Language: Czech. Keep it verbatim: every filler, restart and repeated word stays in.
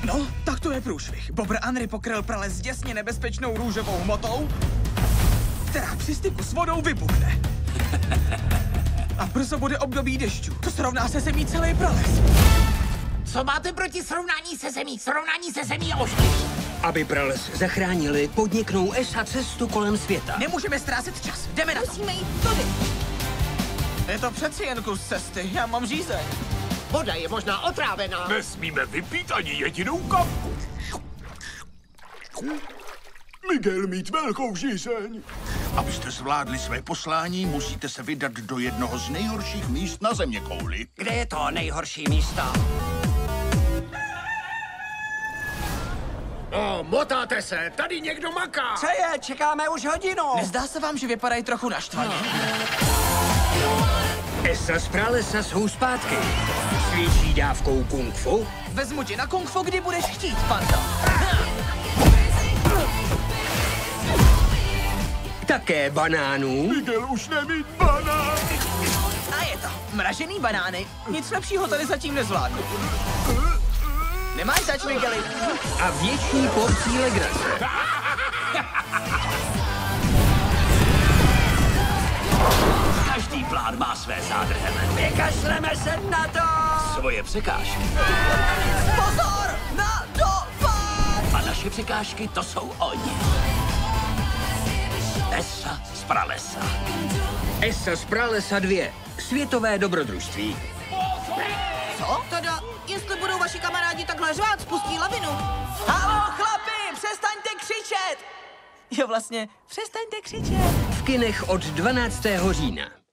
No, tak to je průšvih. Bobr Henry pokryl prales děsně nebezpečnou růžovou hmotou, která při styku s vodou vybuchne. A brzo bude období dešťů. To srovná se zemí celý prales. Co máte proti srovnání se zemí? Srovnání se zemí je ošklivý. Aby prales zachránili, podniknou E S A cestu kolem světa. Nemůžeme ztrácet čas. Jdeme na to. Musíme jít tudy. Je to přeci jen kus cesty. Já mám žízeň. Voda je možná otrávená. Nesmíme vypít ani jedinou kapku. Miguel mít velkou žízeň. Abyste zvládli své poslání, musíte se vydat do jednoho z nejhorších míst na zeměkouli. Kde je to nejhorší místo? O, motáte se, tady někdo maká. Co je? Čekáme už hodinu. Nezdá se vám, že vypadají trochu naštvaně? E S A z pralesa jsou zpátky. S větší dávkou kung fu. Vezmu tě na kung fu, kdy budeš chtít, panda. Také banánů. Miguel už nemít banán. A je to. Mražený banány. Nic lepšího tady zatím nezvládnu. Nemáš zač, Migueli. A větší porcí legrace. Každý plán má své zádrhele. Vykašleme se na to! Svoje překážky. Pozor! Na dopad! A naše překážky, to jsou oni. E S A z pralesa. E S A z pralesa dva. Světové dobrodružství. Co? Teda, jestli budou vaši kamarádi takhle řvát, spustí lavinu. Haló, chlapi, přestaňte křičet! Jo, vlastně, přestaňte křičet. V kinech od dvanáctého října.